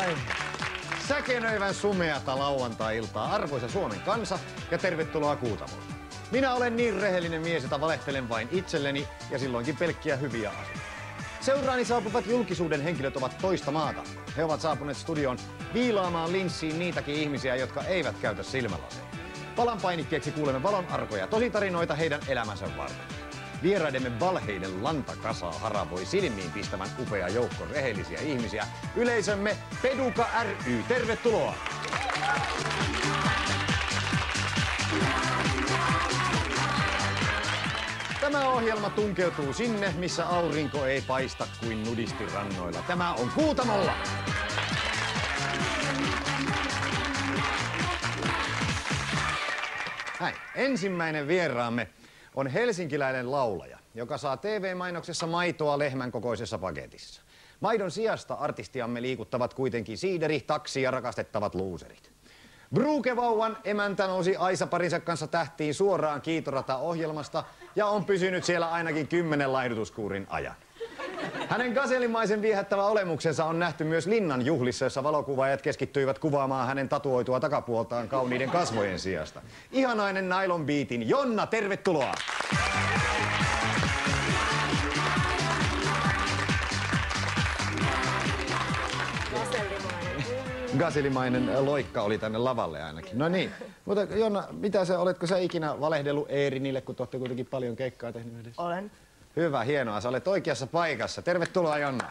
Säkenöivän sumeata lauantai-iltaa, arvoisa Suomen kansa, ja tervetuloa Kuutamolle. Minä olen niin rehellinen mies, että valehtelen vain itselleni ja silloinkin pelkkiä hyviä asioita. Seuraani saapuvat julkisuuden henkilöt ovat toista maata. He ovat saapuneet studioon viilaamaan linssiin niitäkin ihmisiä, jotka eivät käytä silmälaseja. Palan painikkeeksi kuulemme valon arkoja tositarinoita heidän elämänsä varten. Vieraidemme valheiden lantakasaa haravoi silmiin pistävän upea joukko rehellisiä ihmisiä. Yleisömme Peduka ry. Tervetuloa! Tämä ohjelma tunkeutuu sinne, missä aurinko ei paista kuin nudistirannoilla. Tämä on Kuutamolla! Näin. Ensimmäinen vieraamme on helsinkiläinen laulaja, joka saa TV-mainoksessa maitoa lehmän kokoisessa paketissa. Maidon sijasta artistiamme liikuttavat kuitenkin siideri, taksi ja rakastettavat luuserit. Brukevauvan emäntä nousi Aisa-parinsa kanssa tähtiin suoraan Kiitorata-ohjelmasta ja on pysynyt siellä ainakin 10 laihdutuskuurin ajan. Hänen gaselimaisen viehättävä olemuksensa on nähty myös Linnan juhlissa, jossa valokuvaajat keskittyivät kuvaamaan hänen tatuoitua takapuoltaan kauniiden kasvojen sijasta. Ihanainen Nylon Beatin Jonna, tervetuloa! Gaselimainen loikka oli tänne lavalle ainakin. No niin, mutta Jonna, oletko sä ikinä valehdellut Eerinille, kun te olette kuitenkin paljon keikkaa tehnyt yhdessä? Olen. Hyvä, hienoa. Sä olet oikeassa paikassa. Tervetuloa, Jonna.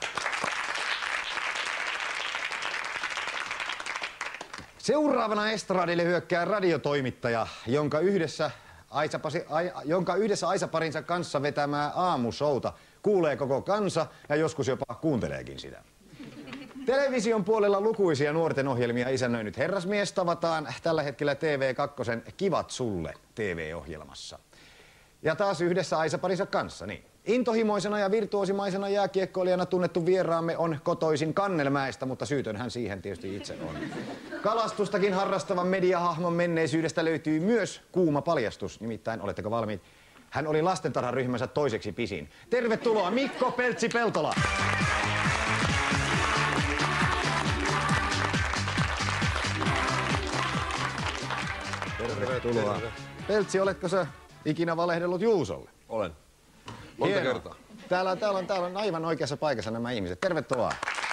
Seuraavana estradille hyökkää radiotoimittaja, jonka yhdessä Aisa-parinsa kanssa vetämää aamushowta kuulee koko kansa ja joskus jopa kuunteleekin sitä. Television puolella lukuisia nuorten ohjelmia isännöinyt herrasmies tavataan tällä hetkellä TV2 Kivat sulle TV-ohjelmassa. Ja taas yhdessä Aisa-parinsa kanssa, niin. Intohimoisena ja virtuosimaisena jääkiekkoilijana tunnettu vieraamme on kotoisin Kannelmäestä, mutta syytön hän siihen tietysti itse on. Kalastustakin harrastavan mediahahmon menneisyydestä löytyy myös kuuma paljastus, nimittäin oletteko valmiit? Hän oli lastentarharyhmänsä toiseksi pisin. Tervetuloa Mikko Peltsi-Peltola! Tervetuloa. Peltsi, oletko sä ikinä valehdellut Juusolle? Olen. Monta kertaa. Täällä on aivan oikeassa paikassa nämä ihmiset. Tervetuloa.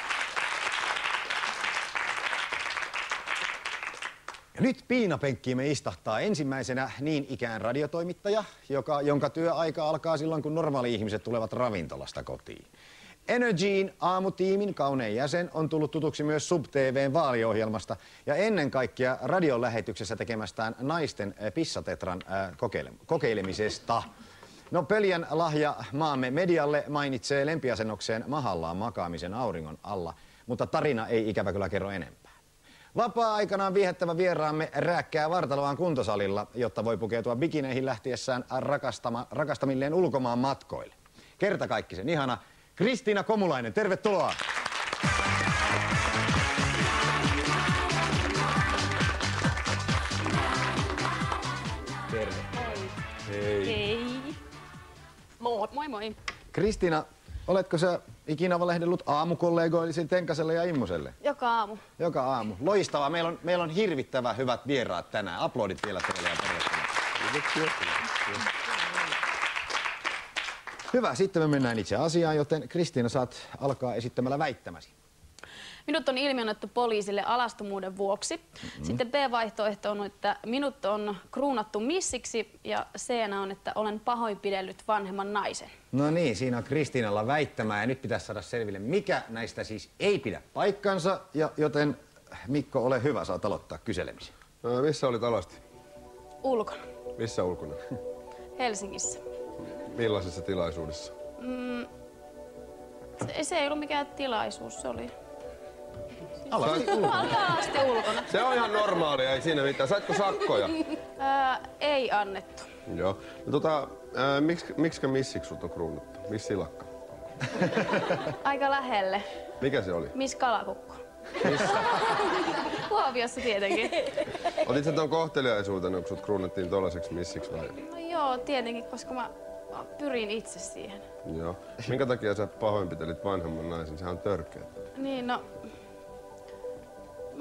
Ja nyt piinapenkkiimme istahtaa ensimmäisenä niin ikään radiotoimittaja, jonka työaika alkaa silloin, kun normaali-ihmiset tulevat ravintolasta kotiin. Energyin aamutiimin kaunein jäsen on tullut tutuksi myös Sub-TV:n vaaliohjelmasta ja ennen kaikkea radion lähetyksessä tekemästään naisten pissatetran kokeilemisesta. No, pöljän lahja maamme medialle mainitsee lempiasennokseen mahallaan makaamisen auringon alla, mutta tarina ei ikävä kyllä kerro enempää. Vapaa-aikanaan viehättävä vieraamme rääkkää vartaloaan kuntosalilla, jotta voi pukeutua bikineihin lähtiessään rakastamilleen ulkomaan matkoille. Kertakaikkisen ihana Kristiina Komulainen, tervetuloa! Terve. Hei. Hei. Moi moi. Kristiina, oletko sä ikinä valehdellut aamukollegoillesi Tenkaselle ja Immoselle? Joka aamu. Joka aamu. Loistavaa. Meillä on hirvittävän hyvät vieraat tänään. Aplodit vielä teille ja tervetuloa. Hyvä, sitten me mennään itse asiaan, joten Kristiina, saat alkaa esittämällä väittämäsi. Minut on ilmiannettu poliisille alastomuuden vuoksi. Sitten B-vaihtoehto on, että minut on kruunattu missiksi ja C-nä on, että olen pahoinpidellyt vanhemman naisen. No niin, siinä on Kristiinalla väittämää ja nyt pitäisi saada selville, mikä näistä siis ei pidä paikkansa, joten Mikko, ole hyvä, saat aloittaa kyselemisen. Missä olit alasti? Ulkona. Missä ulkona? Helsingissä. Millaisessa tilaisuudessa? Se ei ollut mikään tilaisuus, se oli... Alasti ulkona. Alasti ulkona. Se on ihan normaalia, ei siinä mitään. Saitko sakkoja? Ei annettu. Joo. No, miksikä missiksi sut on kruunattu? Miss silakka? Aika lähelle. Mikä se oli? Miss Kalakukko. Missä? Huoviossa tietenkin. Otit sä ton kohteliaisuutena, kun sut kruunattiin tollaiseksi missiksi vai? No joo, tietenkin, koska mä pyrin itse siihen. Joo. Minkä takia sä pahoinpitelit vanhemman naisen? Sehän on törkeä. Niin, no...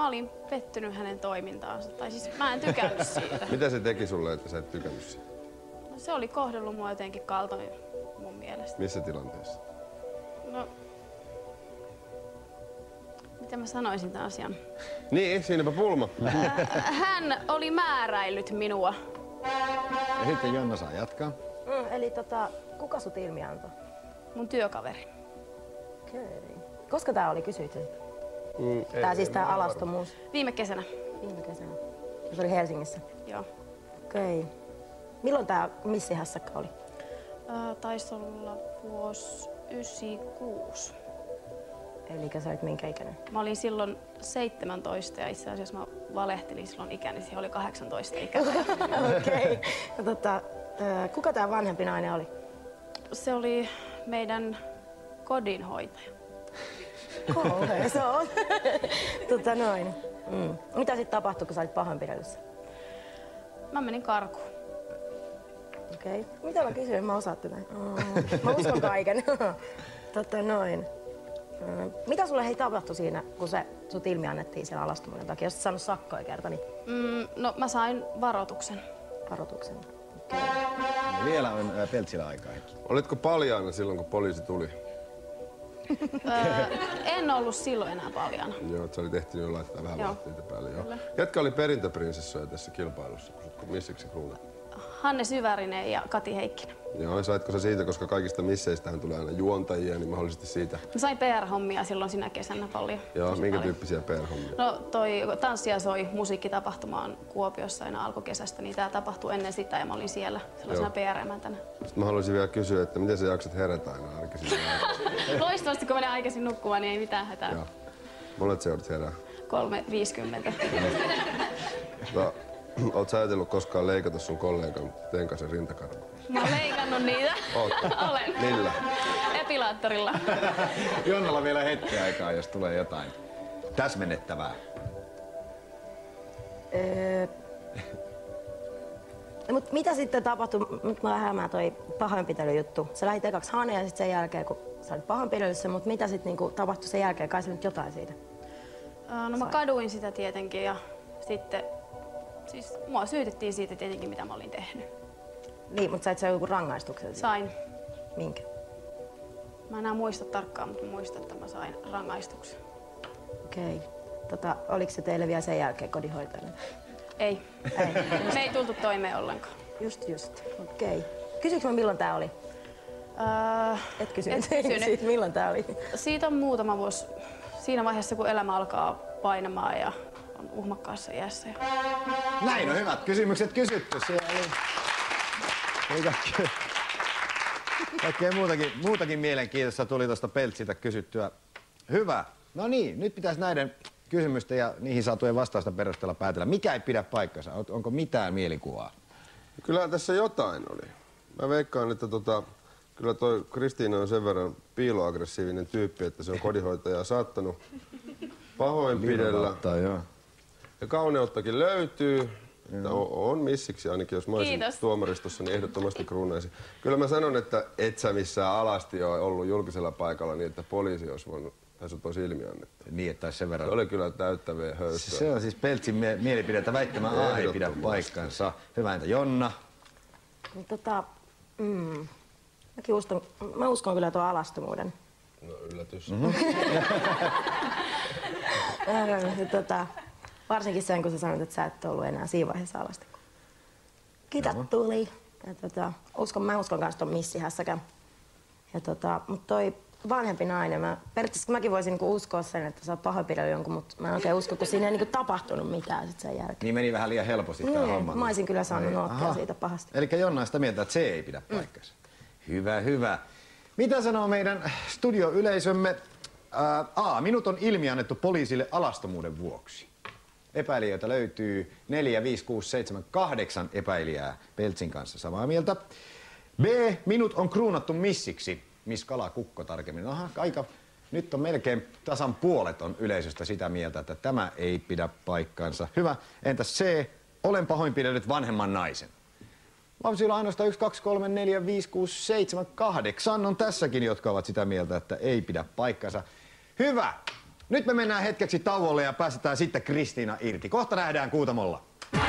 Mä olin pettynyt hänen toimintaansa. Tai siis mä en tykännyt siitä. Mitä se teki sulle, että sä et tykännyt siitä? No, se oli kohdellut mua jotenkin kaltoin mun mielestä. Missä tilanteessa? No, miten mä sanoisin tämän asian? Niin, siinäpä pulma. Hän oli määräillyt minua. Ja sitten Jonna saa jatkaa. Eli kuka sut ilmi antoi? Mun työkaveri. Okei. Koska tää oli, kysyit sen? Tää siis tää alastomuus Viime kesänä. viime kesänä. Se oli Helsingissä. Joo. Okei. Milloin tää missihässäkkä oli? Taisi olla vuosi 96. Eli sä olit minkä ikäinen? Mä olin silloin 17 ja itse asiassa mä valehtelin silloin ikäni. Siihen oli 18 ikäinen. Okei. Kuka tää vanhempi nainen oli? Se oli meidän kodinhoitaja. Kauhea se on. Noin. Mitä sitten tapahtui, kun sä olit pahoinpidelyssä? Mä menin karkuun. Okei. Mitä mä kysyin? Mä osaan tätä. Mä uskon kaiken. Noin. Mitä sulle hei tapahtui siinä, kun sut ilmi annettiin siellä alastomuuden takia? Jos et saanut sakkoja kerta, niin No mä sain varoituksen. varoituksen. Okei. Ja vielä on Peltsillä aikaa. Olitko paljaana silloin, kun poliisi tuli? En ollut silloin enää paljana. Joo, että sä olit ehtinyt jo laittaa vähän Joo. vaatteita päälle. Joo. Kyllä. Ketkä oli perintöprinsessoja tässä kilpailussa, kun sut missiksi kruunattiin? Hanne Syvärinen ja Kati Heikkinen. Joo, saitko sä siitä, koska kaikista misseistähän tulee aina juontajia, niin mahdollisesti siitä. Mä sain PR-hommia silloin sinä kesänä paljon. Joo, Tosi minkä paljon. tyyppisiä PR-hommia? No toi Tanssia soi musiikkitapahtuma on Kuopiossa aina alkukesästä, niin tää tapahtui ennen sitä ja mä olin siellä sellaisena PR-emäntänä. Sitten mä haluaisin vielä kysyä, että miten sä jaksat herätä aina arkisin? Loistavasti kun menee aikaisin nukkumaan, niin ei mitään hätää. Joo. Monet sä joudut herää? 3.50. Oot sä ajatellut koskaan leikata sun kollegan Tenkasen rintakarvoa? Mä oon leikannut niitä. Ootko? Olen. Millä? Epilaattorilla. Jonnalla vielä hetki aikaa, jos tulee jotain täsmennettävää. Mut mitä sitten tapahtui, nyt mä hämää toi pahoinpitelyjuttu. Sä lähit ekaksi Haneen ja sit sen jälkeen, kun sä olit pahoinpidelyssä, mutta mitä sitten niinku tapahtui sen jälkeen? Kai sä nyt jotain siitä? No mä kaduin sitä tietenkin ja sitten siis mua syytettiin siitä tietenkin, mitä mä olin tehnyt. Niin, mutta sait sä joku rangaistuksen siitä? Sain. Minkä? Mä enää muista tarkkaan, mutta mä muistan, että mä sain rangaistuksen. Okei. Oliko se teille vielä sen jälkeen kodinhoitajana? Ei. Ei. Me ei tultu toimeen ollenkaan. Just. Okei. Kysyykö mä milloin tää oli? Et kysynyt. Siitä, milloin tää oli? Siitä on muutama vuosi. Siinä vaiheessa, kun elämä alkaa painamaan ja on uhmakkaassa iässä. Näin on hyvät kysymykset kysytty. Siellä oli kaikkea muutakin mielenkiintoista tuli tuosta Peltsiltä kysyttyä. Hyvä. No niin, nyt pitäisi näiden kysymysten ja niihin saatujen vastausten perusteella päätellä. Mikä ei pidä paikkansa? Onko mitään mielikuvaa? Kyllä tässä jotain oli. Mä veikkaan, että kyllä toi Kristiina on sen verran piiloaggressiivinen tyyppi, että se on kodinhoitajaa saattanut pahoinpidellä. Joo. Ja kauneuttakin löytyy. On missiksi ainakin, jos mä olisin Kiitos. tuomaristossa, niin ehdottomasti kruunaisin. Kyllä mä sanon, että et sä missään alasti ole ollut julkisella paikalla niin, että poliisi olisi voinut, tai sut olisi ilmi annettu. Niin, että sen verran. Se oli kyllä täyttäviä höystöä. Se on siis Peltsin mielipide, että väittämä A ei pidä paikkansa. Hyvä, entä Jonna? Mä uskon kyllä tuon alastomuuden. No yllätys. Varsinkin sen, kun sä sanoit, että sä et ollut enää siinä vaiheessa alasti. Kiitos tuli. Ja mä uskon kans ton missihässäkään. Mut toi vanhempi nainen, periaatteessa mäkin voisin niinku uskoa sen, että sä oot pahoinpidellyt jonkun, mutta mä en oikein usko, kun siinä ei niinku tapahtunut mitään sit sen jälkeen. Niin meni vähän liian helposti tää homma. Mä olisin kyllä saanut noottia siitä pahasti. Elikkä Jonna on sitä mieltä, että se ei pidä paikkansa. Hyvä. Mitä sanoo meidän studioyleisömme? Minut on ilmi annettu poliisille alastomuuden vuoksi. Epäilijöitä löytyy 4, 5, 6, 7, 8 epäilijää Peltsin kanssa samaa mieltä. B. Minut on kruunattu missiksi. Miss Kala Kukko tarkemmin. Nyt on melkein tasan puolet on yleisöstä sitä mieltä, että tämä ei pidä paikkaansa. Hyvä. Entäs C. Olen pahoinpidellyt vanhemman naisen. Lapsilla ainoastaan 1, 2, 3, 4, 5, 6, 7, 8 on tässäkin, jotka ovat sitä mieltä, että ei pidä paikkansa. Hyvä. Nyt me mennään hetkeksi tauolle ja päästetään sitten Kristiina irti. Kohta nähdään Kuutamolla.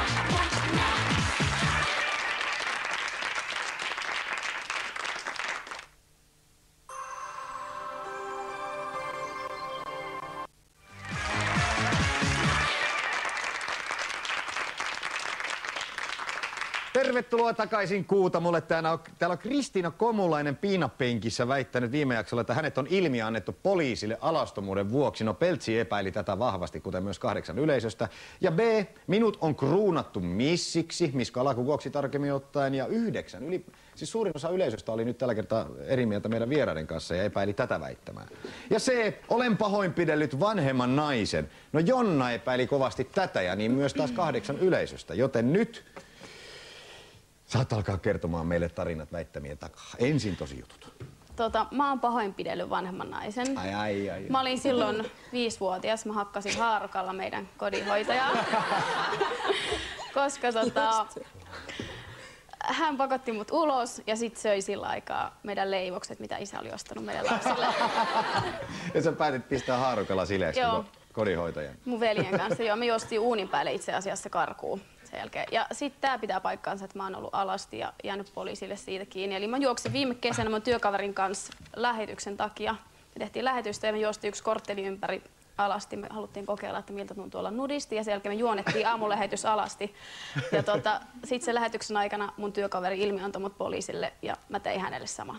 Tervetuloa takaisin Kuutamolle. Täällä on Kristiina Komulainen piinapenkissä väittänyt viime jaksolla, että hänet on ilmi annettu poliisille alastomuuden vuoksi. No Peltsi epäili tätä vahvasti, kuten myös 8 yleisöstä. Ja B, minut on kruunattu missiksi, miskalakukoksi tarkemmin ottaen, ja 9. Siis suurin osa yleisöstä oli nyt tällä kertaa eri mieltä meidän vieraiden kanssa ja epäili tätä väittämää. Ja C, olen pahoinpidellyt vanhemman naisen. No Jonna epäili kovasti tätä ja niin myös taas 8 yleisöstä, joten nyt saat alkaa kertomaan meille tarinat väittämien takaa. Ensin tosi jutut. Mä oon pahoinpidellyt vanhemman naisen. Ai. Mä olin silloin 5-vuotias. Mä hakkasin haarukalla meidän kodinhoitajaa. Koska hän pakotti mut ulos ja sit söi sillä aikaa meidän leivokset, mitä isä oli ostanut meidän lapsille. Ja sä päätit pistää haarukalla sileeksi kodinhoitajan. Mun veljen kanssa, joo. Me juostiin uunin päälle itse asiassa karkuun sen jälkeen. Ja sit tää pitää paikkaansa, että mä oon ollut alasti ja jäänyt poliisille siitä kiinni. Eli mä juoksin viime kesänä mun työkaverin kanssa lähetyksen takia. Me tehtiin lähetystä ja me juostiin 1 kortteli ympäri alasti. Me haluttiin kokeilla, että miltä tuntuu olla nudisti ja sen jälkeen me juonettiin aamulähetys alasti. Ja sit sen lähetyksen aikana mun työkaveri ilmiantoi mut poliisille ja mä tein hänelle saman.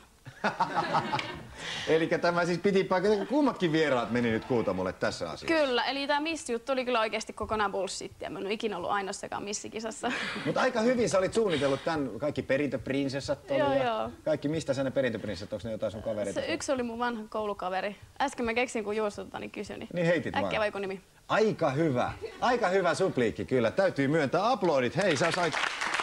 Eli tämä siis piti paikata, kummatkin vieraat meni nyt Kuutamolle tässä asiassa. Kyllä, eli tämä missijuttu oli kyllä oikeasti kokonaan bullshittia. Mä en ole ikinä ollut ainoassakaan missikisassa. Mutta aika hyvin sä olit suunnitellut tämän, kaikki perintöprinsessat oli joo. Kaikki, mistä sä ne perintöprinsessat, onko ne jotain sun kavereita? Se yksi oli mun vanha koulukaveri. Äsken mä keksin, kun Juusolta niin kysyin. Niin heitit äkkiä vaikka nimi. Aika hyvä supliikki kyllä, täytyy myöntää. Aplodit, hei sä sait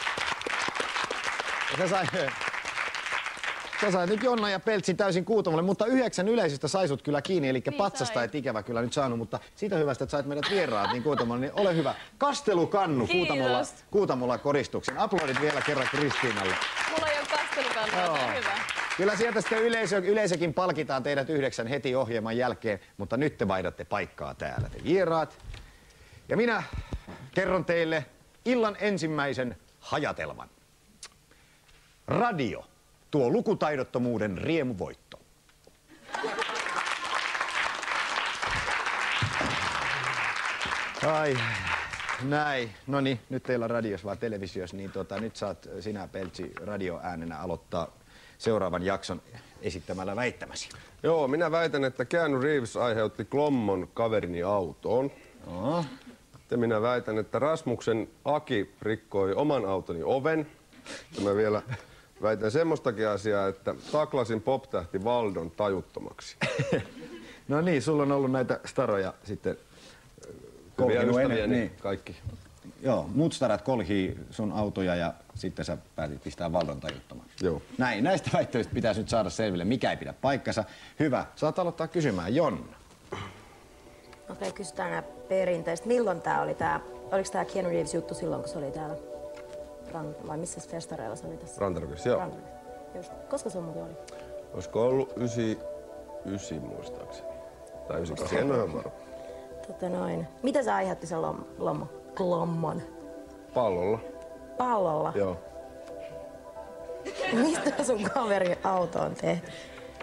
nyt Jonna ja Peltsin täysin Kuutamolle, mutta 9 yleisöstä sai sut kyllä kiinni, eli niin patsasta et ikävä kyllä nyt saanut, mutta siitä hyvästä, että sait meidät vieraat niin Kuutamolle, niin ole hyvä. Kastelukannu Kuutamolla koristuksen. Aplodit vielä kerran Kristiinalle. Mulla ei ole kastelukannu, on hyvä. Kyllä sieltä sitten yleisökin palkitaan teidät 9 heti ohjelman jälkeen, mutta nyt te vaihdatte paikkaa täällä, te vieraat. Ja minä kerron teille illan ensimmäisen hajatelman. Radio. Tuo lukutaidottomuuden riemuvoitto. Ai, näin. No niin, nyt ei olla radiossa vaan televisiossa, niin nyt saat sinä Peltsi radioäänenä aloittaa seuraavan jakson esittämällä väittämäsi. Joo, minä väitän, että Keanu Reeves aiheutti klommon kaverini autoon. Sitten minä väitän, että Rasmuksen Aki rikkoi oman autoni oven. Ja mä vielä väitän semmoistakin asiaa, että taklasin pop-tähti Valdon tajuttomaksi. No niin, sulla on ollut näitä staroja sitten hyviä ystäviä, niin kaikki. Joo, muut starat kolhii sun autoja ja sitten sä päätit pistää Valdon tajuttomaksi. Joo. Näin, näistä väitteistä pitäisi nyt saada selville, mikä ei pidä paikkansa. Hyvä, saat aloittaa kysymään. Jonna. Okei, kysytään nämä perinteiset. Milloin tää oli oliko tää Keanu Reeves juttu silloin, kun se oli täällä? Vai missä festareilla se oli tässä? Rantarokissa, joo. Just. Koska se muuten oli? Olisiko ollut 99 muistaakseni? Tai 98, en ole ihan varma. Mitä se aiheutti sen klommon? Pallolla. Pallolla? Joo. Mistä sun kaverin auto on tehty?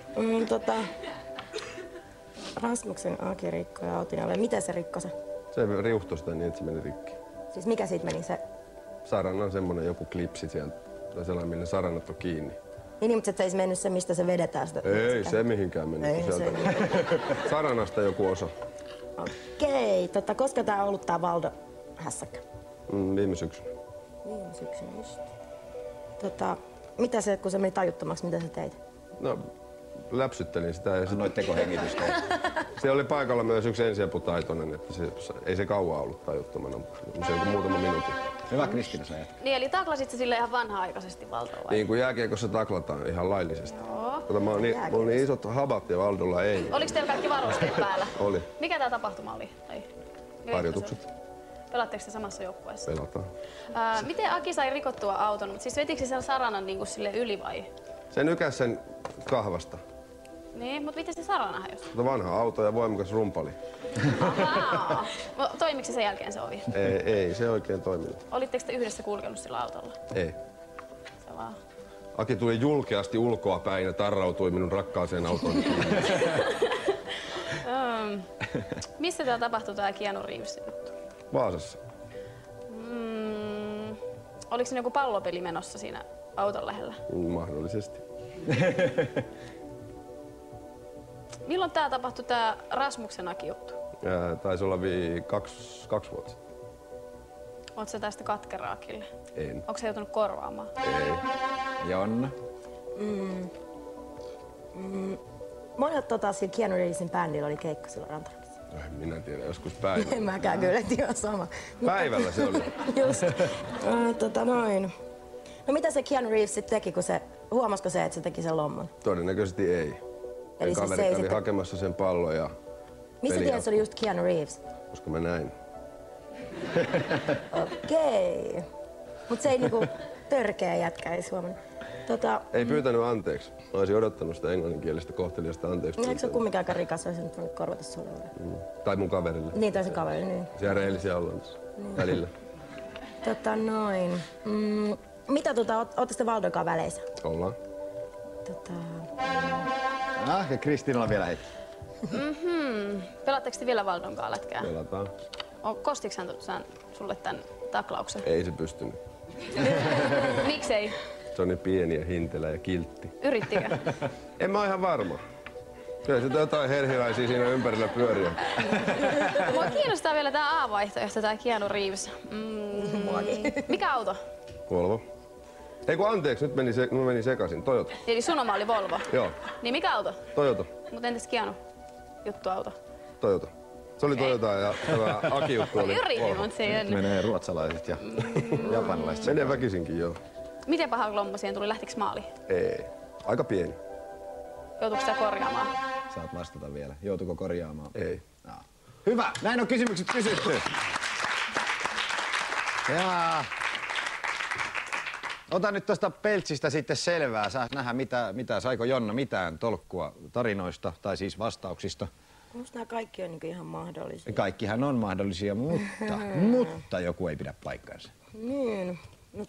Rasmuksen Aki rikkoi auton. Miten se rikkoi se? Se riuhtoi sitä niin, että se meni rikki. Siis mikä siitä meni se? Saranan semmonen joku klipsi sieltä, tai sellainen, millä saranat on kiinni. Niin, mutta se ei mennyt se, mistä se vedetään sitä? Ei se mihinkään mennyt sieltä. Saranasta joku osa. Okei, koska tää on ollut tää Valdo hässäkkä? Viime syksynä. Viime syksynä, just. Mitä se, kun se meni tajuttomaksi, mitä sä teit? No, läpsyttelin sitä ja noit tekohengitystä. Se oli paikalla myös yksi ensiaputaitoinen, että ei se kauan ollut tajuttomana, se on muutama minuutti. Hyvä, Kristiina, sä jätät. Niin, eli taklasit sä sille ihan vanha-aikaisesti Valdoa vai? Niin kuin jääkiekossa taklataan ihan laillisesti. Joo. Mulla on niin isot habat ja Valdolla ei. Oliko teillä kaikki varusteet päällä? Oli. Mikä tää tapahtuma oli? Harjoitukset. Pelaatteko te samassa joukkueessa? Pelataan. Miten Aki sai rikottua auton? Siis vetikö se sen saranan niin kuin sille yli vai? Se nykäs sen kahvasta. Niin, mutta miten se Sara nähdä jos? Mutta vanha auto ja voimakas rumpali. Toimiko se sen jälkeen se ovi? Ei se oikein toiminut. Olitteko te yhdessä kulkenut sillä autolla? Ei. Se vaan. Aki tuli julkeasti ulkoa päin ja tarrautui minun rakkaaseen autoon. Missä tää tapahtui tää Keanu Reeves juttu? Vaasassa. Oliko siinä joku pallopeli menossa siinä auton lähellä? Mahdollisesti. Milloin tää tapahtui tää Rasmuksen Aki juttu? Taisi olla 2 vuotta sitten. Oot sä tästä katkeraa Akille? En. Onko sä joutunut korvaamaan? Ei. Jonna? Monet sillä Keanu Reevesin bändillä oli keikka silloin Rantarakissa. En minä tiedä, joskus päivällä. En mäkään kyllä, et ihan sama. Päivällä se oli. Just. Noin. No mitä se Keanu Reeves sitten teki, kun huomasiko se, että se teki sen lommon? Todennäköisesti ei. Eli siis Kaveri se ei kävi sitten... hakemassa sen pallon ja... Mistä tiedät, se oli just Keanu Reeves? Koska mä näin. Okei. Mut se ei niinku törkeä jätkä, ei huomannut. Ei pyytänyt anteeksi. Mä olisin odottanut sitä englanninkielistä kohteliasta anteeksi. Eikö se ole kumminkaan aika rikas, olisin nyt voinut korvata sulle? Tai mun kaverille. Niin, tai sen kaverille, niin. Siellä reellisiä ollaan tässä välillä. Noin. Mitä ootte sitten Valdonkaan väleissä? Ollaan. Ja Kristiinalla on vielä hetki. Pelaatteko te vielä Valdonkaan lätkää? Pelataan. Kostiks hän sulle tän taklauksen? Ei se pystynyt. Miksei? Se on niin pieni ja hintelä ja kiltti. Yrittikö? En mä oo ihan varma. Kyllä sitä jotain herhiläisiä siinä ympärillä pyöriä. Mua kiinnostaa vielä tää A-vaihtoehto, tää Keanu Reeves. Mikä auto? Volvo. Ei kun anteeksi, nyt meni sekaisin. Toyota. Eli sun oma oli Volvo? Joo. Niin mikä auto? Toyota. Mut entäs Keanu? Juttuauto. Toyota. Se oli Toyota ja tämä Aki-juttu oli Yritin, Volvo. mut se ei ennen. Menee ruotsalaiset ja japanilaiset. Menee väkisinkin, joo. Miten paha lommo siihen tuli? Lähtiks maaliin? Ei. Aika pieni. Joutuuko sitä korjaamaan? Saat vastata vielä. Joutuuko korjaamaan? Ei. Hyvä, näin on kysymykset kysytty. Ja... Ota nyt tuosta Peltsistä sitten selvää. Saa nähdä, saiko Jonna mitään tolkkua tarinoista tai siis vastauksista. Musta nämä kaikki on niinku ihan mahdollisia. Kaikkihan on mahdollisia, mutta joku ei pidä paikkaansa. Niin. No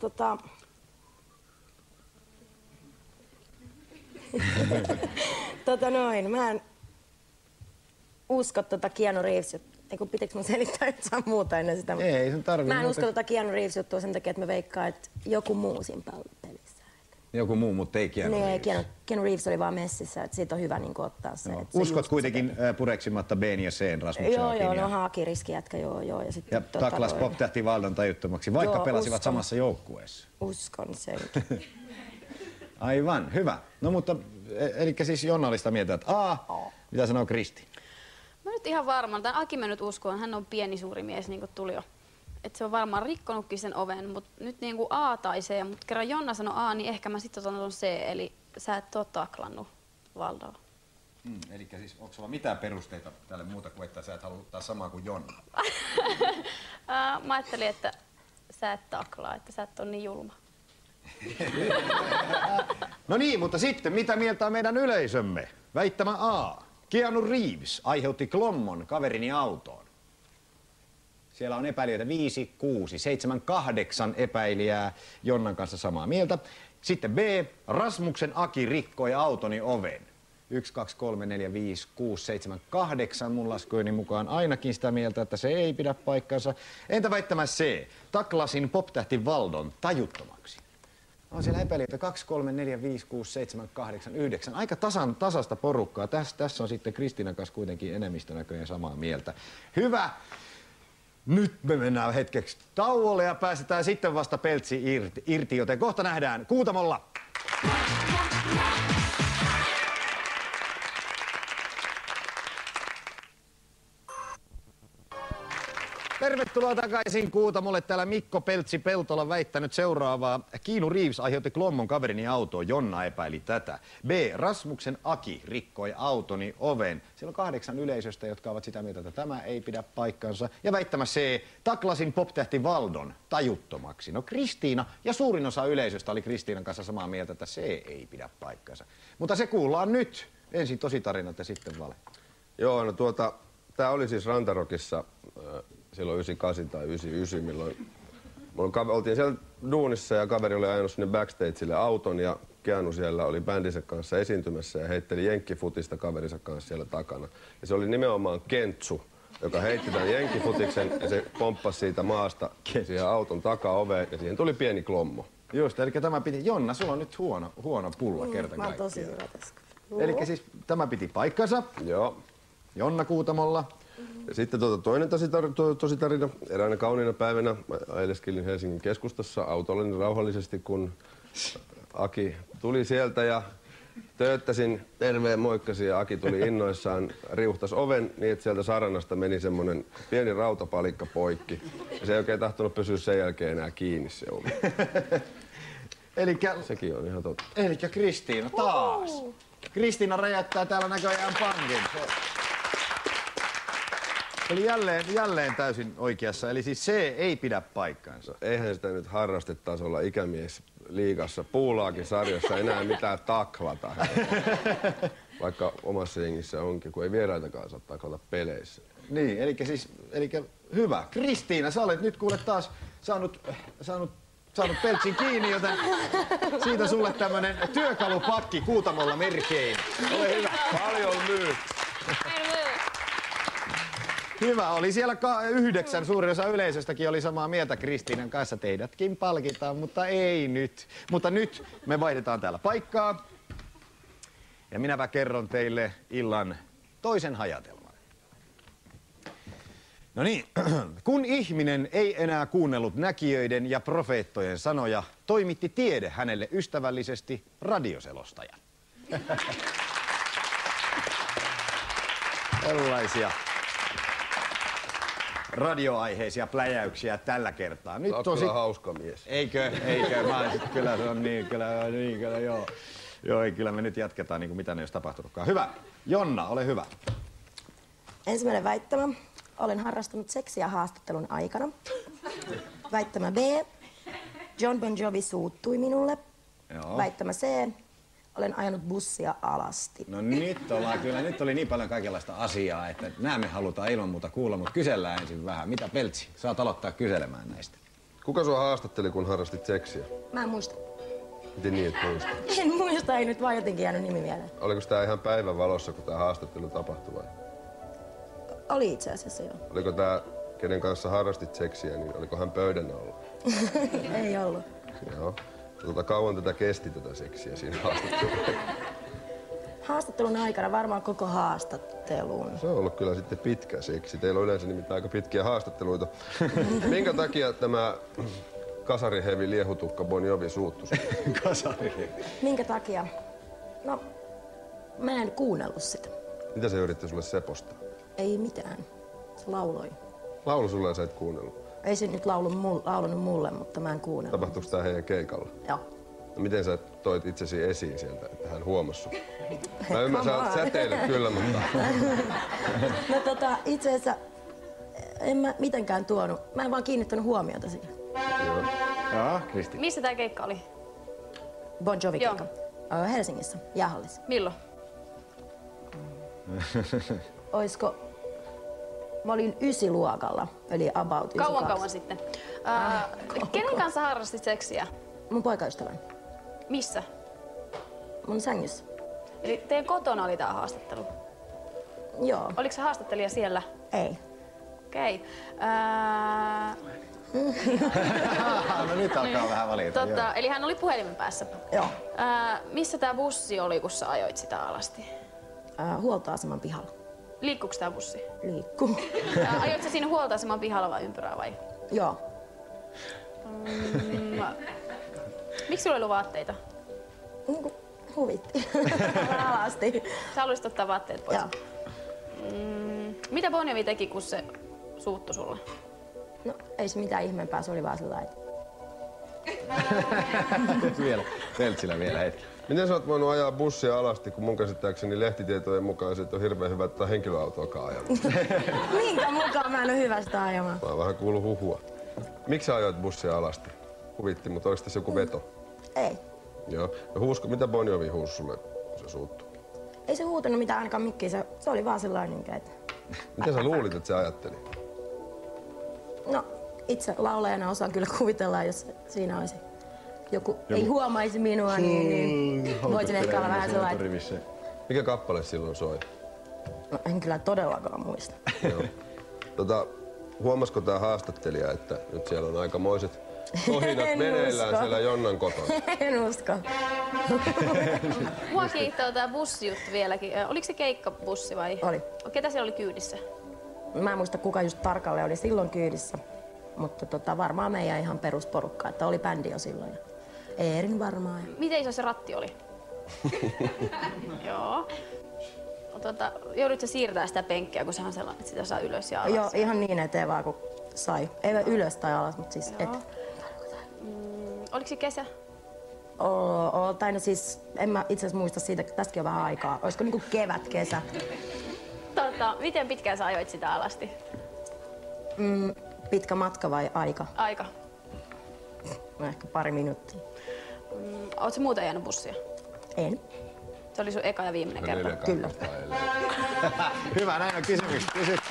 mä en usko Keanu Reeves. Eiku pitikö mun selittää jotain muuta ennen sitä? Ei sun tarvii. Mä en usko Keanu Reeves juttua sen takia, että mä veikkaan, että joku muu siinä pelissä. Joku muu, mutta ei Keanu Reeves. Niin, Keanu Reeves oli vaan messissä, että siitä on hyvä niin ottaa se. No. Että Uskot kuitenkin pureksimatta B:n ja C:n Rasmuksen Joo, no Haaki riskijätkä, joo. Ja, ja taklas pop-tähti Valdon tajuttomaksi, vaikka pelasivat samassa joukkueessa. Uskon senkin. Aivan, hyvä. No mutta, eli siis Jonna oli sitä mieltä, että mitä sanoo Kristi? Mä nyt ihan varmaan, tämän Aki mä nyt uskon, hän on pieni suuri mies, niin kuin tuli jo. Että se on varmaan rikkonutkin sen oven, mutta nyt niin kuin A tai C, mutta kerran Jonna sanoi A, niin ehkä mä sitten otan ton C, eli sä et oo taklannut Valdoa. Eli siis onko sulla mitään perusteita tälle muuta kuin, että sä et halua ottaa samaa kuin Jonna? Mä ajattelin, että sä et taklaa, että sä et ole niin julma. No niin, mutta sitten mitä mieltä on meidän yleisömme? Väittämä A. Keanu Reeves aiheutti klommon kaverini autoon. Siellä on epäilijöitä 5, 6, 7, 8 epäilijää Jonnan kanssa samaa mieltä. Sitten B. Rasmuksen Aki rikkoi autoni oven. 1, 2, 3, 4, 5, 6, 7, 8 mun laskujeni mukaan ainakin sitä mieltä, että se ei pidä paikkansa. Entä väittämä C? Taklasin poptähti Valdon tajuttomaksi. On siellä epäilijöitä 2, 3, 4, 5, 6, 7, 8, 9. Aika tasasta porukkaa. Tässä on sitten Kristiinan kanssa kuitenkin enemmistö näköjään samaa mieltä. Hyvä. Nyt me mennään hetkeksi tauolle ja päästetään sitten vasta Peltsi irti, joten kohta nähdään Kuutamolla. tervetuloa takaisin Kuutamolle. Täällä Mikko Peltsi-Peltola väittänyt seuraavaa. Keanu Reeves aiheutti Klommon kaverini autoon. Jonna epäili tätä. B. Rasmuksen Aki rikkoi autoni oven. Siellä on 8 yleisöstä, jotka ovat sitä mieltä, että tämä ei pidä paikkansa. Ja väittämä C. Taklasin poptähti Valdon tajuttomaksi. No Kristiina ja suurin osa yleisöstä oli Kristiinan kanssa samaa mieltä, että C ei pidä paikkansa. Mutta se kuullaan nyt. Ensin tositarinat ja sitten vale. Joo, no tää oli siis Rantarokissa silloin 98 tai 99, milloin oltiin siellä duunissa ja kaveri oli ajanut sinne backstagelle auton ja Keanu siellä oli bändinsä kanssa esiintymässä ja heitteli jenkkifutista kaverinsa kanssa siellä takana. Ja se oli nimenomaan Kentsu, joka heitti tämän jenkkifutiksen ja se pomppasi siitä maasta siihen auton takaoveen ja siihen tuli pieni klommo. Just, eli tämä piti... Jonna, sulla on nyt huono pulla kerta Mä oon tosi kaikkiaan. hyvä tässä. Eli siis tämä piti paikkansa. Joo. Jonna Kuutamolla. Ja sitten toinen tositarina. Eräänä kauniina päivänä ajeleskelin Helsingin keskustassa autollani rauhallisesti, kun Aki tuli sieltä ja tööttäsin, terve moikkasi ja Aki tuli innoissaan, riuhtas oven niin, että sieltä saranasta meni semmonen pieni rautapalikka poikki. Ja se ei oikein tahtonut pysyä sen jälkeen enää kiinni se ovi. Sekin on ihan totta. Elikkä Kristiina taas. Kristiina räjäyttää täällä näköjään pankin. Oli jälleen täysin oikeassa, eli siis se ei pidä paikkaansa. Eihän sitä nyt harrastetasolla ikämies liigassa Puulaakin sarjassa enää mitään taklata. Vaikka omassa jengissä onkin, kun ei vieraitakaan saa taklata peleissä. Niin, eli hyvä. Kristiina, sä olet nyt kuule taas saanut Peltsin kiinni, joten siitä sulle tämmönen työkalupakki Kuutamolla merkein. Ole hyvä. Paljon myy. Hyvä, oli siellä 9, suurin osa yleisöstäkin oli samaa mieltä Kristiinan kanssa. Teidätkin palkitaan, mutta ei nyt. Mutta nyt me vaihdetaan täällä paikkaa. Ja minäpä kerron teille illan toisen hajatelman. No niin, kun ihminen ei enää kuunnellut näkijöiden ja profeettojen sanoja, toimitti tiede hänelle ystävällisesti radioselostaja. Tällaisia radioaiheisia pläjäyksiä tällä kertaa. Nyt kyllä hauska mies. Eikö? Kyllä se on niin, kyllä joo. Joo, ei, kyllä me nyt jatketaan niin kuin mitään ei olisi tapahtunutkaan. Hyvä. Jonna, ole hyvä. Ensimmäinen väittämä. Olen harrastanut seksiä haastattelun aikana. Väittämä B. John Bon Jovi suuttui minulle. Joo. Väittämä C. Olen ajanut bussia alasti. No nyt oli niin paljon kaikenlaista asiaa, että nämä me halutaan ilman muuta kuulla, mutta kysellään ensin vähän. Mitä Peltsi? Saat aloittaa kyselemään näistä. Kuka sua haastatteli, kun harrastit seksiä? Mä en muista. Miten niin, et muista? En muista, ei nyt vaan jotenkin jäänyt nimi mieleen. Oliko tää ihan päivän valossa, kun tää haastattelu tapahtui vai? Oli itse asiassa joo. Oliko tää, kenen kanssa harrastit seksiä, niin oliko hän pöydän alla? Ei ollut. Joo. Kauan tätä kesti tätä seksiä siinä haastattelussa? Haastattelun aikana varmaan koko haastattelun. Se on ollut kyllä sitten pitkä seksi. Teillä on yleensä nimittäin aika pitkiä haastatteluita. Minkä takia tämä kasarihevi liehutukka Bon Jovi suuttui? Kasarihevi. Minkä takia? No, mä en kuunnellut sitä. Mitä se yritti sulle sepostaa? Ei mitään. Se lauloi. Laulu sulle ja sä et kuunnellut? Ei se nyt laulanut mulle, mutta mä en kuunnellut. Tapahtuuko tää heidän keikalla? Joo. No miten sä toit itsesi esiin sieltä, että hän huomasi sun? Mä ymmärrän, sä oot säteillyt kyllä, mutta... No itse asiassa en mä mitenkään tuonut. Mä en vaan kiinnittänyt huomiota siihen. Joo, Kristi. Missä tää keikka oli? Bon Jovi keikka. Helsingissä, jäähallissa. Milloin? Oisko... Mä olin 9-luokalla, eli about 92. Kauan sitten. Kenen kanssa harrastit seksiä? Mun poikaystäväni. Missä? Mun sängyssä. Eli teidän kotona oli tää haastattelu? Joo. Oliko se haastattelija siellä? Ei. Okei. No nyt alkaa vähän valita. Eli hän oli puhelimen päässä? Joo. Missä tää bussi oli, kun sä ajoit sitä alasti? Huoltoaseman pihalla. Liikkuuko tää bussi? Liikkuu. Ajoit sä siinä huoltoaseman pihalla vai ympyrää vai? Joo. Miksi sulla ei ollut vaatteita? Niinku huvitti. Alasti. Sä haluaisit ottaa vaatteet pois? Joo. Mitä Bon Jovi teki, kun se suuttui sulle? No ei se mitään ihmeempää, se oli vaan sellainen. Vielä, Peltsillä vielä hetki. Miten sä oot voinut ajaa bussia alasti, kun mun käsittääkseni lehtitietojen mukaan se on hirveän hyvä, että henkilöautoakaan ajanut? Minkä mukaan mä en ole hyvä sitä ajamaan? Mä oon vähän kuullut huhua. Miksi sä ajoit bussia alasti? Huvitti, mutta oliko tässä joku veto? Ei. Joo. Ja huusko, mitä Bon Jovi huusi sulle, kun se suuttui? Ei se huutanut mitään ainakaan mikkiin, se oli vaan sellainen, että... Miten sä luulit, että se ajatteli? No, itse laulajana osaan kyllä kuvitella, jos siinä olisi joku ei huomaisi minua, niin voisin ehkä olla vähän sellainen... Mikä kappale silloin soi? No, en kyllä todellakaan muista. Joo. Huomasiko tää haastattelija, että nyt siellä on aikamoiset kohinat meneillään siellä Jonnan kotona? En usko. Mua kiittää tää bussijuttu vieläkin. Oliko se keikkabussi vai? Oli. Ketä siellä oli kyydissä? Mä en muista kuka just tarkalleen oli silloin kyydissä, mutta varmaan meidän ihan perusporukka, että oli bändi jo silloin. Eerin varmaan. Miten iso se ratti oli? Joo. Joudutko siirtää sitä penkkiä, kun sehän sellainen, että sitä saa ylös ja alas? Joo, ihan niin eteen vaan kun sai. Ei ylös tai alas, mutta siis et. Oliko se kesä? Tai no siis, en mä itse asiassa muista siitä, tästäkin on vähän aikaa. Olisiko niinku kevät, kesä? Miten pitkään sä ajoit sitä alasti? Pitkä matka vai aika? Aika. No ehkä pari minuuttia. Ootko sä muuten ajanut bussia? En. Se oli sun eka ja viimeinen kerta. Kyllä. Hyvä, näin on kysymykset kysytty.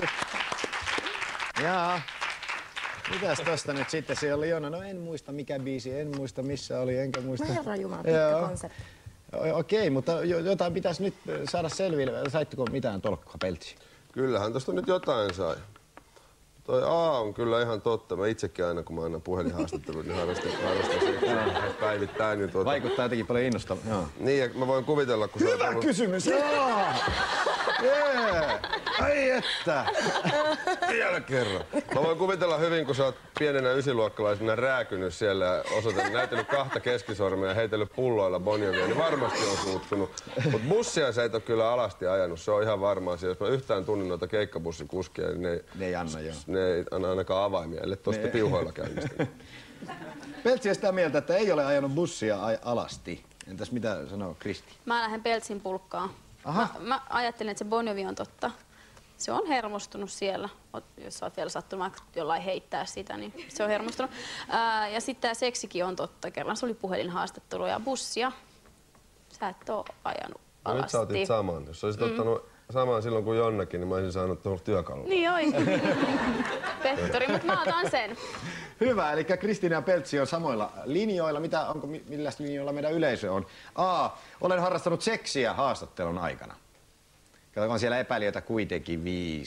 Jaa. Mitäs tosta nyt sitten? Siellä oli Jonna. No en muista mikä biisi, en muista missä oli, enkä muista. No herra jumala, pitkä konsepti. Okei, mutta jotain pitäisi nyt saada selville. Saitteko mitään tolkkua Peltsi? Kyllähän tosta nyt jotain sai. Toi A on kyllä ihan totta. Mä itsekin aina, kun mä annan puhelinhaastattelun, niin harrastan päivittäin. Niin Vaikuttaa jotenkin paljon innostavaa. Niin, ja mä voin kuvitella, kun Hyvä kysymys! Jaa! Yeah. Ai että! Vielä kerran. Mä voin kuvitella hyvin, kun sä oot pienenä ysiluokkalaisena rääkynyt siellä ja näytellyt kahta keskisormea ja heitellyt pulloilla Bon Jovia, niin varmasti on suuttunut. Mut bussia sä et ole kyllä alasti ajanut, se on ihan varma asia. Jos mä yhtään tunnin noita keikkabussikuskia, niin ne ei anna ainakaan avaimia, ellei tosta piuhoilla käynnistä. Peltsi on sitä mieltä, että ei ole ajanut bussia alasti. Entäs mitä sanoo Kristi? Mä lähden Peltsin pulkkaan. Mä ajattelin, että se Bon Jovi on totta. Se on hermostunut siellä. Jos sä oot vielä sattunut jollain heittää sitä, niin se on hermostunut. Ja sitten tää seksikin on totta. Kerran se oli puhelinhaastattelu ja bussia. Sä et oo ajanut alasti. No nyt sä otit saman. Jos olisit ottanut saman silloin kuin Jonnakin, niin mä olisin saanut tuolla työkalulla. Niin oikein. Pettori, mutta mä otan sen. Hyvä, eli Kristiina ja Peltsi on samoilla linjoilla. Millä linjoilla meidän yleisö on? A. Olen harrastanut seksiä haastattelun aikana. Katsotaan siellä epäilijöitä kuitenkin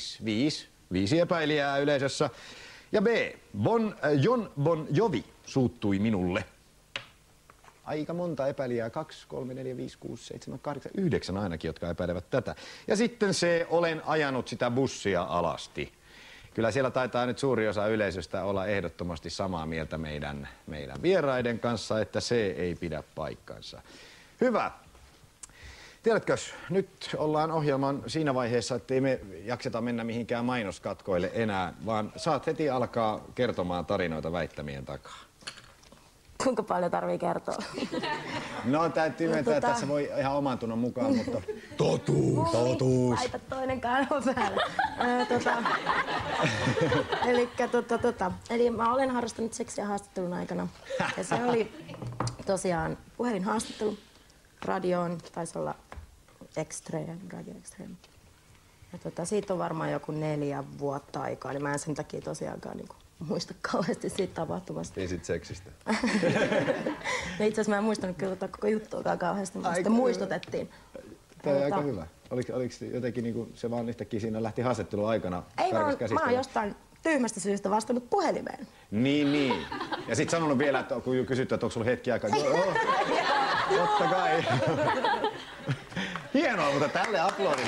5 epäilijää yleisössä. Ja B. Jon Bon Jovi suuttui minulle. Aika monta epäilijää, 2, 3, 4, 5, 6, 7, 8, 9 ainakin, jotka epäilevät tätä. Ja sitten C. Olen ajanut sitä bussia alasti. Kyllä siellä taitaa nyt suuri osa yleisöstä olla ehdottomasti samaa mieltä meidän vieraiden kanssa, että se ei pidä paikkansa. Hyvä. Tiedätkö, nyt ollaan ohjelman siinä vaiheessa, ettei me jakseta mennä mihinkään mainoskatkoille enää, vaan saat heti alkaa kertomaan tarinoita väittämien takaa. Kuinka paljon tarvii kertoa? No täytyy myöntää, että tässä voi ihan oman tunnon mukaan, mutta totuus. Laita toinen kanava päälle. Eli mä olen harrastanut seksiä haastattelun aikana. Ja se oli tosiaan puhelinhaastattelu radioon, taisi olla Radio Extreme. Ja siitä on varmaan joku 4 vuotta aikaa, niin mä en sen takia tosiaankaan niinku muista kauheasti siitä tapahtumasta. Niin sit seksistä. Ja itse asiassa mä en muistanut kyllä koko juttuakaan kauheasti, mutta sitten muistutettiin. Tämä on aika hyvä. Oliko jotenkin niinku se vaan yhtäkkiä siinä lähti haastattelun aikana? Ei vaan, mä oon jostain tyhmästä syystä vastannut puhelimeen. Niin. Ja sit sanonut vielä, että kun kysytty, että onko sulla hetki aikaa. Joo, totta kai. Hienoa, mutta tälle aplodit.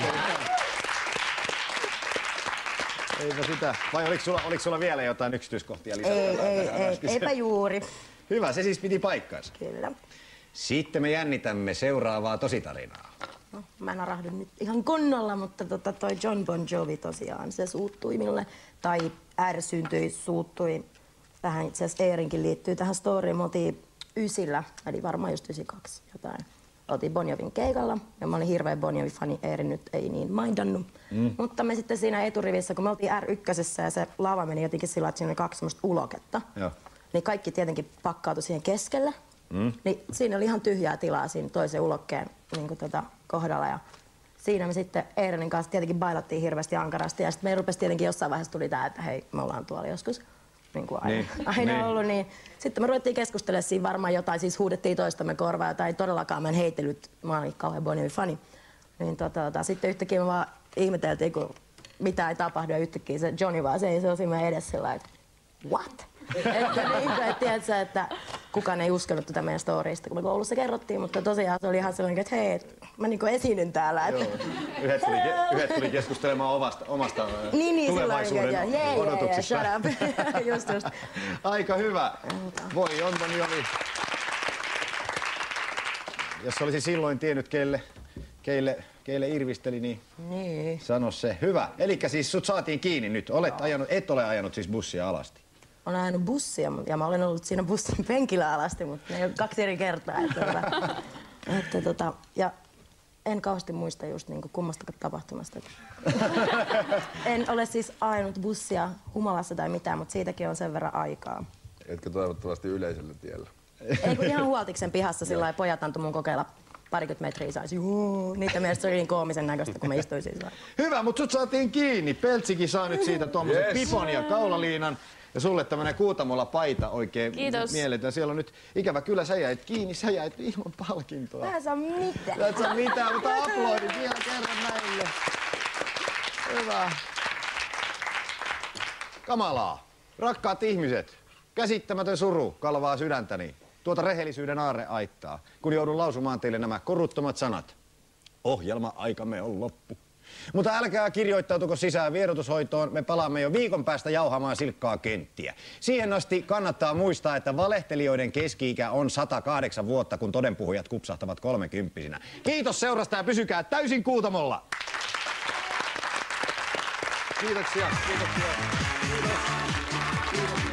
Eipä sitä. Vai oliko sulla vielä jotain yksityiskohtia lisää? Eipä juuri. Hyvä, se siis piti paikkansa. Kyllä. Sitten me jännitämme seuraavaa tositarinaa. no, mä narahdun nyt ihan kunnolla, mutta toi John Bon Jovi tosiaan, se suuttui minulle. Tai ärsyyntyi, suuttui. Tähän itse asiassa Eerinkin liittyy tähän storyin. Me oltiin ysillä, eli varmaan just 92 jotain. Oltiin Bon Jovin keikalla ja mä olin hirveä Bon Jovi-fani, Eerin nyt ei niin mindannut. Mutta me sitten siinä eturivissä, kun me oltiin R1 ja se lava meni jotenkin sillä, että siinä oli 2 semmoista uloketta, niin kaikki tietenkin pakkautui siihen keskelle. Niin siinä oli ihan tyhjää tilaa siinä toisen ulokkeen niin kohdalla. Ja siinä me sitten Eerinin kanssa tietenkin bailattiin hirveästi ankarasti ja sitten me rupesi tietenkin jossain vaiheessa tuli tää, että hei, me ollaan tuolla joskus. Niin kuin aina ollut, niin sitten me ruvettiin keskustelemaan siinä varmaan jotain, siis huudettiin toistamme korvaa jotain, todellakaan mä en heitellyt, mä olin kauhean Bon Jovi-fani. Niin sitten yhtäkkiä me vaan ihmeteltiin, kun mitä ei tapahdu ja yhtäkkiä se Johnny vaan seisoo siinä edessä sillä että what? Että tiedätkö, että kukaan ei uskonut tätä meidän storista, kun me koulussa kerrottiin, mutta tosiaan se oli ihan sellainen, että hei, mä niinku esiinnyn täällä. Että... Yhdet tuli keskustelemaan omasta tulevaisuuden odotuksista. Shut up. just. Aika hyvä. Voi Antoni oli. Jos olisi silloin tiennyt, keille irvisteli, niin sano se. Hyvä. Elikkä siis sut saatiin kiinni nyt. Et ole ajanut siis bussia alasti. Olen ajanut bussia ja mä olen ollut siinä bussin penkillä alasti, mutta ne on 2 eri kertaa. Ja en kauheasti muista just niinku kummastakaan tapahtumasta. En ole siis ajanut bussia humalassa tai mitään, mutta siitäkin on sen verran aikaa. Etkö toivottavasti yleisellä tiellä? Ei kun ihan Huoltiksen pihassa sillä lailla pojat antoi mun kokeilla parikymmentä metriä saisi. Niitä mielestä se oli niin koomisen näköistä, kun mä istuin siis. Hyvä, mutta sut saatiin kiinni. Peltsikin saa nyt siitä tommosen pipon ja kaulaliinan. Ja sulle tämmönen Kuutamolla paita oikein mieletön. Siellä on nyt, ikävä kyllä, sä jäit kiinni, sä jäit ilman palkintoa. Mä en saa mitään. Sä et saa mitään, mutta aplodit vielä kerran näille. Hyvä. Kamalaa. Rakkaat ihmiset, käsittämätön suru kalvaa sydäntäni. Tuota rehellisyyden aarre aittaa, kun joudun lausumaan teille nämä koruttomat sanat. Ohjelma-aikamme on loppu. Mutta älkää kirjoittautuko sisään vierotushoitoon, me palaamme jo viikon päästä jauhamaan silkkaa kenttiä. Siihen asti kannattaa muistaa, että valehtelijoiden keski-ikä on 108 vuotta, kun todenpuhujat kupsahtavat 30-vuotiaina. Kiitos seurasta ja pysykää täysin Kuutamolla! Kiitoksia. Kiitos.